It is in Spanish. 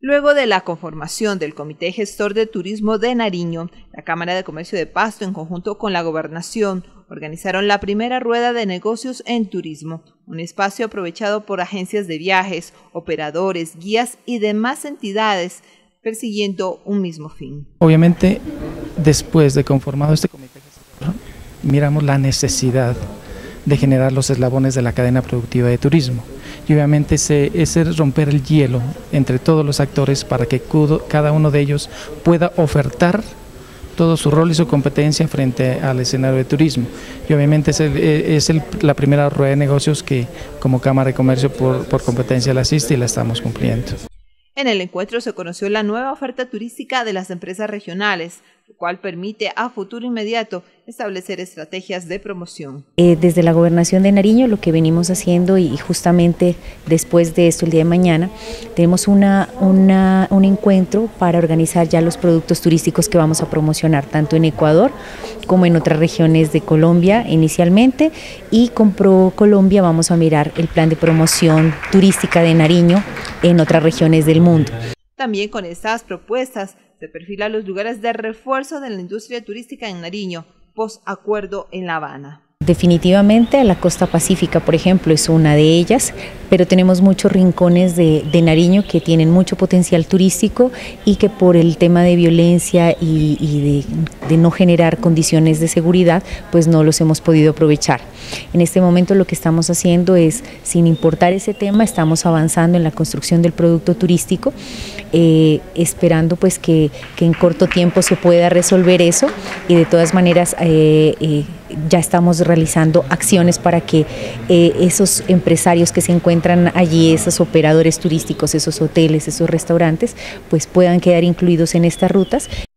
Luego de la conformación del Comité Gestor de Turismo de Nariño, la Cámara de Comercio de Pasto, en conjunto con la Gobernación, organizaron la primera rueda de negocios en turismo, un espacio aprovechado por agencias de viajes, operadores, guías y demás entidades, persiguiendo un mismo fin. Obviamente, después de conformado este comité gestor, miramos la necesidad de generar los eslabones de la cadena productiva de turismo. Y obviamente ese es romper el hielo entre todos los actores para que cada uno de ellos pueda ofertar todo su rol y su competencia frente al escenario de turismo. Y obviamente es la primera rueda de negocios que como Cámara de Comercio por competencia la asiste y la estamos cumpliendo. En el encuentro se conoció la nueva oferta turística de las empresas regionales, lo cual permite a futuro inmediato establecer estrategias de promoción. Desde la Gobernación de Nariño lo que venimos haciendo y justamente después de esto el día de mañana tenemos un encuentro para organizar ya los productos turísticos que vamos a promocionar tanto en Ecuador como en otras regiones de Colombia inicialmente, y con ProColombia vamos a mirar el plan de promoción turística de Nariño en otras regiones del mundo. También con estas propuestas se perfilan los lugares de refuerzo de la industria turística en Nariño, post-acuerdo en La Habana. Definitivamente la costa pacífica, por ejemplo, es una de ellas, pero tenemos muchos rincones de Nariño que tienen mucho potencial turístico y que por el tema de violencia y de no generar condiciones de seguridad, pues no los hemos podido aprovechar. En este momento lo que estamos haciendo es, sin importar ese tema, estamos avanzando en la construcción del producto turístico, esperando pues que en corto tiempo se pueda resolver eso, y de todas maneras ya estamos realizando acciones para que esos empresarios que se encuentran allí, esos operadores turísticos, esos hoteles, esos restaurantes, pues puedan quedar incluidos en estas rutas.